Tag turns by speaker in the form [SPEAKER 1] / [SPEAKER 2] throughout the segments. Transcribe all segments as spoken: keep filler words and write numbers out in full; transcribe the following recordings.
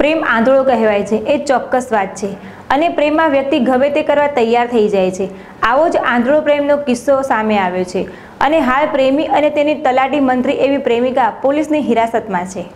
[SPEAKER 1] પ્રેમ આંધળો કહેવાય છે એ ચોક્કસ વાત છે અને પ્રેમમાં વ્યક્તિ ગમે તે કરવા તૈયાર થઈ જાય છે। આવો જ આંધળો પ્રેમનો કિસ્સો સામે આવ્યો છે અને હાલ પ્રેમી અને તેની તલાટી મંત્રી એવી પ્રેમિકા પોલીસની હિરાસતમાં છે।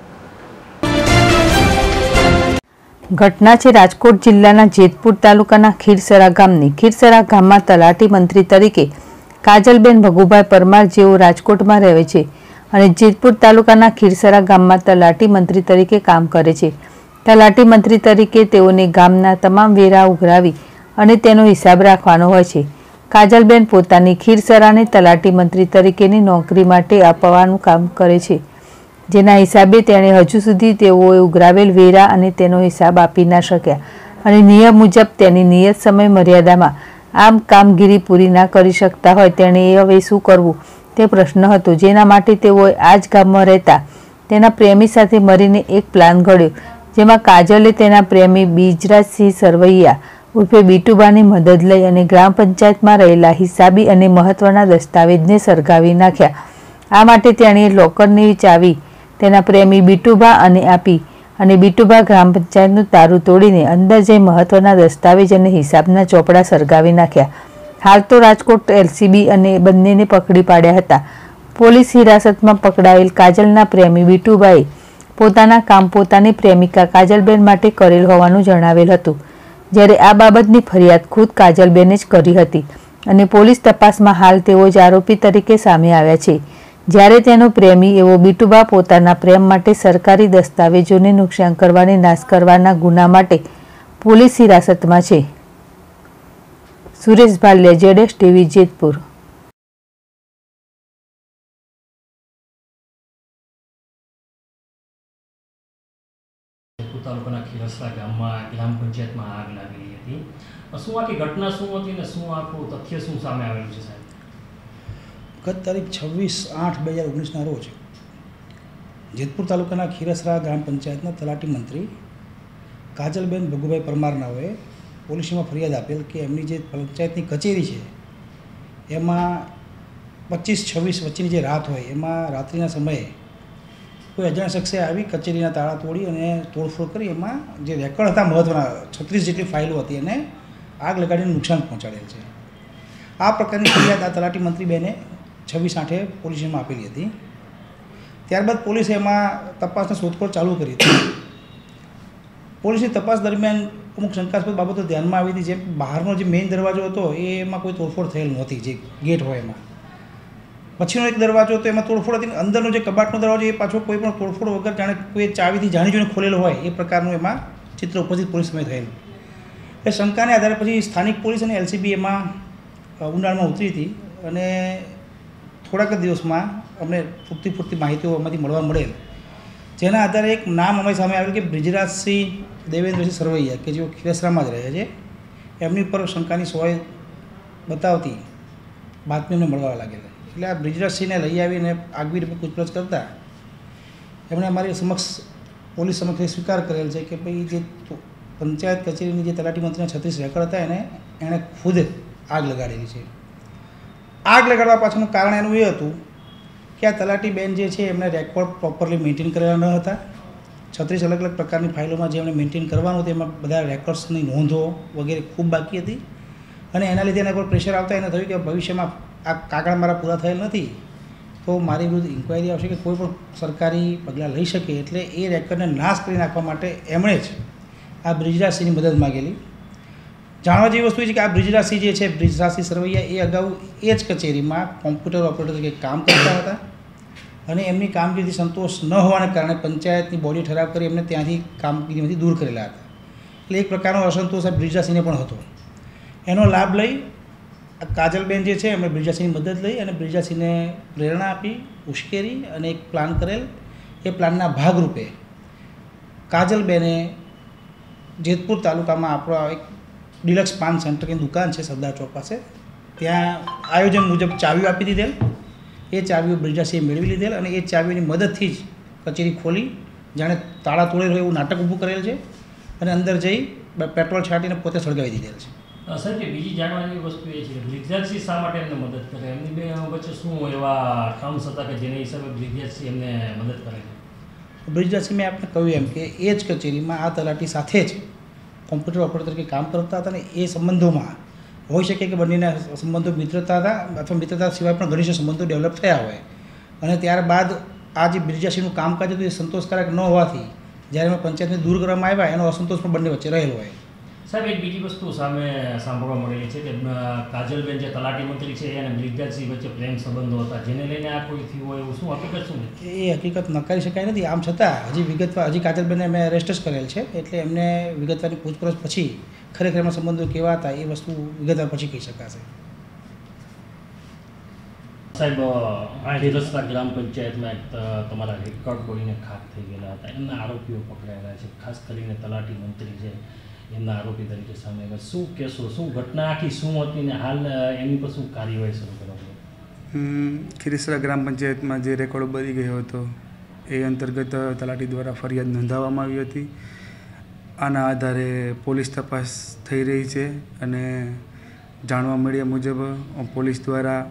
[SPEAKER 2] ઘટના છે રાજકોટ જિલ્લાના જેતપુર તાલુકાના ખીરસરા ગામની। ખીરસરા ગામમાં તલાટી મંત્રી તરીકે કાજલબેન ભગુભાઈ પરમાર જેઓ રાજકોટમાં રહે છે અને જેતપુર તાલુકાના ખીરસરા ગામમાં તલાટી મંત્રી તરીકે કામ કરે છે। તલાટી મંત્રી તરીકે તેઓને ગામના તમામ વેરા ઉઘરાવી અને તેનો હિસાબ રાખવાનો હોય છે। કાજલબેન પોતાની ખીરસરાને તલાટી મંત્રી તરીકેની નોકરી માટે આપવાનું કામ કરે છે, જેના હિસાબે તેણે હજુ સુધી તેઓએ ઉઘરાવેલ વેરા અને તેનો હિસાબ આપી ના શક્યા અને નિયમ મુજબ તેની નિયત સમય મર્યાદામાં આમ કામગીરી પૂરી ના કરી શકતા હોય તેણે હવે શું કરવું તે પ્રશ્ન હતો, જેના માટે તેઓએ આ જ ગામમાં રહેતા તેના પ્રેમી સાથે મળીને એક પ્લાન ઘડ્યો, જેમાં કાજલે તેના પ્રેમી બિજરાજસિંહ સરવૈયા ઉર્ફે બીટુબાની મદદ લઈ અને ગ્રામ પંચાયતમાં રહેલા હિસાબી અને મહત્વના દસ્તાવેજને સળગાવી નાખ્યા। આ માટે તેણે લોકરની ચાવી તેના પ્રેમી બીટુબા અને આપી અને બીટુબા ગ્રામ પંચાયતનું તારું તોડીને અંદર જઈ મહત્વના દસ્તાવેજ અને હિસાબના ચોપડા સળગાવી નાખ્યા। હાલ તો રાજકોટ એલસીબી અને બંનેને પકડી પાડ્યા હતા। પોલીસ હિરાસતમાં પકડાયેલ કાજલના પ્રેમી બીટુબાએ પોતાના કામ પોતાની પ્રેમિકા કાજલબેન માટે કરેલ હોવાનું જણાવેલ હતું, જ્યારે આ બાબતની ફરિયાદ ખુદ કાજલબેને જ કરી હતી અને પોલીસ તપાસમાં હાલ તેઓ જ આરોપી તરીકે સામે આવ્યા છે, જ્યારે તેનો પ્રેમી એવો બીટુબા પોતાના પ્રેમ માટે સરકારી દસ્તાવેજોને નુકસાન કરવાને નાશ કરવાના ગુના માટે પોલીસ હિરાસતમાં છે। સુરેશ ભાલિયા, જેડેશ ટીવી, જેતપુર।
[SPEAKER 3] તાલુકાના ખીરસરા ગામમાં ગ્રામ પંચાયતમાં આગ લાગેલી હતી। શું આખી ઘટના શું હતી ને શું આખું તથ્ય શું સામે આવેલું છે સાહેબ?
[SPEAKER 4] ગત તારીખ છવ્વીસ આઠ બે હજાર ઓગણીસના રોજ જેતપુર તાલુકાના ખીરસરા ગ્રામ પંચાયતના તલાટી મંત્રી કાજલબેન ભગુભાઈ પરમારનાઓએ પોલીસમાં ફરિયાદ આપેલ કે એમની જે પંચાયતની કચેરી છે એમાં પચીસ છવ્વીસ વચ્ચેની જે રાત હોય એમાં રાત્રિના સમયે કોઈ અજાણ્યા શખ્સે આવી કચેરીના તાળા તોડી અને તોડફોડ કરી એમાં જે રેકોર્ડ હતા મહત્ત્વના છત્રીસ જેટલી ફાઇલો હતી એને આગ લગાડીને નુકસાન પહોંચાડેલ છે। આ પ્રકારની ફરિયાદ આ તલાટી મંત્રી બેને છવ્વીસ આઠે પોલીસમાં આપેલી હતી। ત્યારબાદ પોલીસે એમાં તપાસને શોધખોળ ચાલુ કરી હતી। પોલીસની તપાસ દરમિયાન અમુક શંકાસ્પદ બાબતો ધ્યાનમાં આવી હતી, જેમ બહારનો જે મેઇન દરવાજો હતો એમાં કોઈ તોડફોડ થયેલ નહોતી, જે ગેટ હોય એમાં પછીનો એક દરવાજો હતો એમાં તોડફોડ હતી, અંદરનો જે કબાટનો દરવાજો એ પાછો કોઈ પણ તોડફોડ વગર જાણે કોઈ ચાવીથી જાણી જોઈને ખોલેલો હોય એ પ્રકારનું એમાં ચિત્ર ઉપસ્થિત પોલીસ સમય થયેલું। એ શંકાને આધારે પછી સ્થાનિક પોલીસ અને એલસીબી એમાં ઊંડાણમાં ઉતરી હતી અને થોડાક જ દિવસમાં અમને પૂરતી પૂરતી માહિતીઓ એમાંથી મળવા મળેલ, જેના આધારે એક નામ અમારી સામે આવેલ કે બ્રિજરાજસિંહ દેવેન્દ્રસિંહ સરવૈયા કે જેઓ ખીરસરામાં જ રહે છે, એમની ઉપર શંકાની સોય બતાવતી બાતમી અમને મળવા લાગેલા। એટલે આ બ્રિજરાજસિંહને લઈ આવીને આગવી રીતે પૂછપરછ કરતાં એમણે અમારી સમક્ષ પોલીસ સમક્ષ સ્વીકાર કરેલ છે કે ભાઈ જે પંચાયત કચેરીની જે તલાટી મંત્રીના છત્રીસ રેકર્ડ હતા એને એણે ખુદ આગ લગાડેલી છે। આગ લગાડવા પાછળનું કારણ એનું એ હતું કે આ તલાટી બેન જે છે એમને રેકોર્ડ પ્રોપરલી મેન્ટેન કરેલા ન હતા। છત્રીસ અલગ અલગ પ્રકારની ફાઇલોમાં જે એમણે મેન્ટેન કરવાનું હતું એમાં બધા રેકોર્ડ્સની નોંધો વગેરે ખૂબ બાકી હતી અને એના લીધે એના પર પ્રેશર આવતા એને થયું કે ભવિષ્યમાં આ કાગળ મારા પૂરા થયેલ નથી તો મારી વિરુદ્ધ ઇન્ક્વાયરી આવશે કે કોઈ પણ સરકારી પગલાં લઈ શકે, એટલે એ રેકોર્ડને નાશ કરી નાખવા માટે એમણે જ આ બ્રિજરાજસિંહની મદદ માગેલી। જાણવા જેવી વસ્તુ એ છે કે આ બ્રિજરાજસિંહ જે છે બ્રિજરાજસિંહ સરવૈયા એ અગાઉ એ જ કચેરીમાં કોમ્પ્યુટર ઓપરેટર તરીકે કામ કરતા હતા અને એમની કામગીરીથી સંતોષ ન હોવાને કારણે પંચાયતની બોડી ઠરાવ કરી એમને ત્યાંથી કામગીરીમાંથી દૂર કરેલા હતા। એટલે એક પ્રકારનો અસંતોષ આ બ્રિજરાજસિંહને પણ હતો। એનો લાભ લઈ કાજલબેન જે છે એમણે બ્રિજરાજસિંહની મદદ લઈ અને બ્રિજરાજસિંહને પ્રેરણા આપી, ઉશ્કેરી અને એક પ્લાન કરેલ। એ પ્લાનના ભાગરૂપે કાજલબેને જેતપુર તાલુકામાં આપણો એક ડિલક્સ પાન સેન્ટરની દુકાન છે સરદાર ચોક પાસે, ત્યાં આયોજન મુજબ ચાવીઓ આપી દીધેલ। એ ચાવીઓ બ્રિજરાજસિંહે મેળવી લીધેલ અને એ ચાવીઓની મદદથી જ કચેરી ખોલી જાણે તાળા તોડેલ હોય એવું નાટક ઊભું કરેલ છે અને અંદર જઈ પેટ્રોલ છાંટીને પોતે સળગાવી દીધેલ છે।
[SPEAKER 3] સર, કે બીજી જાણવા જેવી વસ્તુ એ છે કે બ્રિજરાજસિંહ શા માટે એમને મદદ કરે? એમની બે વચ્ચે શું એવા ટર્મ્સ હતા કે જેના હિસાબે બ્રિજરાજસિંહ એમને મદદ કરે છે?
[SPEAKER 4] બ્રિજરાજસિંહ મેં આપને કહ્યું એમ કે એ જ કચેરીમાં આ તલાટી સાથે જ કોમ્પ્યુટર ઓપરેટર તરીકે કામ કરતા હતા અને એ સંબંધોમાં હોઈ શકે કે બંનેના સંબંધો મિત્રતા હતા અથવા મિત્રતા સિવાય પણ ઘનિષ્ઠ સંબંધો ડેવલપ થયા હોય અને ત્યારબાદ આ જે બ્રિજરાજસિંહનું કામકાજ હતું એ સંતોષકારક ન હોવાથી જ્યારે અમે પંચાયતને દૂર કરવામાં આવ્યા એનો અસંતોષ પણ બંને વચ્ચે રહેલો હોય.
[SPEAKER 3] સાહેબ, એક બીજી વસ્તુ સામે સાંભળવા મળેલી છે કે કાજલબેન જે તલાટી મંત્રી છે અને બ્રિજરાજસિંહ વચ્ચે પ્રેમ સંબંધો હતા, જેને લઈને આ કોઈ થયું હોય એવું શું હકીકત શું છે?
[SPEAKER 4] એ હકીકત નકારી શકાય નથી. આમ છતાં હજી વિગતવાર હજી કાજલબેનને મેં અરેસ્ટ જ કરેલ છે, એટલે એમને વિગતવારની પૂછપરછ પછી ખરેખર એમના સંબંધો કેવા હતા એ વસ્તુ વિગતવાર પછી કહી શકાશે.
[SPEAKER 3] સાહેબ, ખીરસરા ગ્રામ પંચાયતમાં એક તમારા રેકોર્ડ બોડીને ખાક થઈ ગયેલા હતા, એમના આરોપીઓ પકડાયેલા છે, ખાસ કરીને તલાટી મંત્રી છે એમના આરોપી તરીકે સામે આવ્યા. શું કહેશો, શું ઘટના આખી શું હતી ને હાલ એની પર શું કાર્યવાહી શરૂ કરવામાં?
[SPEAKER 5] ખીરસરા ગ્રામ પંચાયતમાં જે રેકોર્ડ બળી ગયો હતો એ અંતર્ગત તલાટી દ્વારા ફરિયાદ નોંધાવવામાં આવી હતી. આના આધારે પોલીસ તપાસ થઈ રહી છે અને જાણવા મળ્યા મુજબ પોલીસ દ્વારા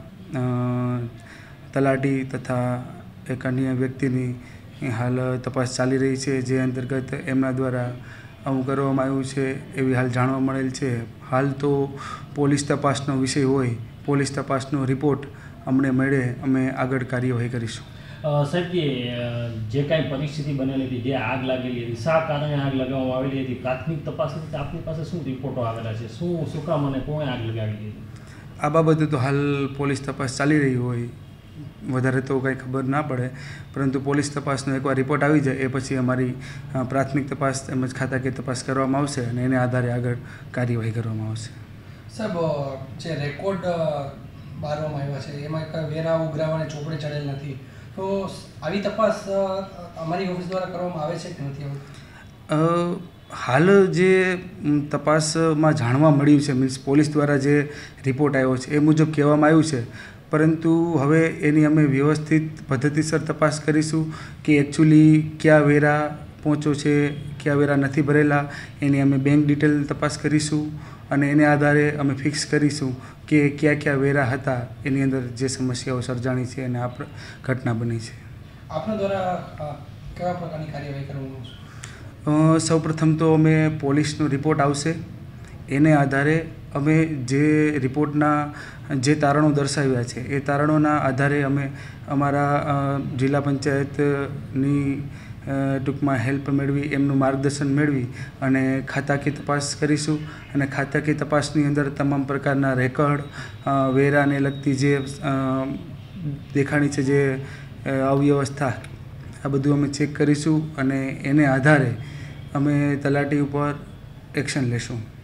[SPEAKER 5] તલાટી તથા એક અન્ય વ્યક્તિની હાલ તપાસ ચાલી રહી છે, જે અંતર્ગત એમના દ્વારા આવું કરવામાં આવ્યું છે એવી હાલ જાણવા મળેલ છે. હાલ તો પોલીસ તપાસનો વિષય હોય, પોલીસ તપાસનો રિપોર્ટ અમને મળે અમે આગળ કાર્યવાહી કરીશું.
[SPEAKER 3] સાહેબ, જે કાંઈ પરિસ્થિતિ બનેલી હતી, જે આગ લાગેલી હતી, શા કારણે આગ લગાવવામાં આવેલી હતી, પ્રાથમિક તપાસ આપની પાસે શું રિપોર્ટો આવેલા છે? શું શું કામ અને કોણે આગ લગાવેલી હતી?
[SPEAKER 5] આ બાબતે તો હાલ પોલીસ તપાસ ચાલી રહી હોય, વધારે તો કંઈ ખબર ના પડે, પરંતુ પોલીસ તપાસનો એકવાર રિપોર્ટ આવી જાય એ પછી અમારી પ્રાથમિક તપાસ તેમજ ખાતાકીય તપાસ કરવામાં આવશે અને એને આધારે આગળ કાર્યવાહી કરવામાં આવશે.
[SPEAKER 6] સાહેબ, જે રેકોર્ડ બારવામાં આવ્યા છે એમાં એક વેરા ઉઘરાવાને ચોપડે ચડેલ નથી, તો આવી તપાસ અમારી ઓફિસ દ્વારા કરવામાં આવે છે કે નથી આવતી?
[SPEAKER 5] હાલ જે તપાસમાં જાણવા મળ્યું છે, મીન્સ પોલીસ દ્વારા જે રિપોર્ટ આવ્યો છે એ મુજબ કહેવામાં આવ્યું છે, પરંતુ હવે એની અમે વ્યવસ્થિત પદ્ધતિસર તપાસ કરીશું કે એકચ્યુઅલી કયા વેરા પહોંચો છે, કયા વેરા નથી ભરેલા, એની અમે બેંક ડિટેલ તપાસ કરીશું અને એને આધારે અમે ફિક્સ કરીશું કે કયા કયા વેરા હતા એની અંદર જે સમસ્યાઓ સર્જાણી છે અને આ ઘટના બની છે.
[SPEAKER 6] આપના દ્વારા કેવા પ્રકારની કાર્યવાહી કરવામાં આવશે?
[SPEAKER 5] સૌપ્રથમ તો અમે પોલીસનો રિપોર્ટ આવશે, એને આધારે અમે જે રિપોર્ટના જે તારણો દર્શાવ્યા છે એ તારણોના આધારે અમે અમારા જિલ્લા પંચાયતની ટૂંકમાં હેલ્પ મેળવી, એમનું માર્ગદર્શન મેળવી અને ખાતાકીય તપાસ કરીશું અને ખાતાકીય તપાસની અંદર તમામ પ્રકારના રેકર્ડ, વેરાને લગતી જે દેખાણી છે, જે અવ્યવસ્થા, આ બધું અમે ચેક કરીશું અને એને આધારે અમે તલાટી ઉપર એક્શન લેશું.